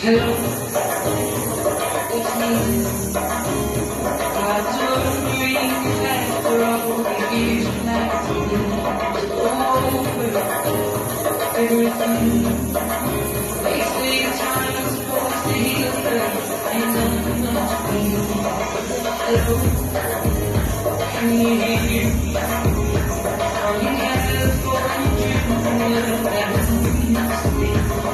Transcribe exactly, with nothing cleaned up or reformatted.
Hello, it's me. I took a ring after all the years like to be over everything. They say time is supposed to heal her, ain't nothing much to feel. Hello, can you hear me? All you have is for a dream, that was meant to be.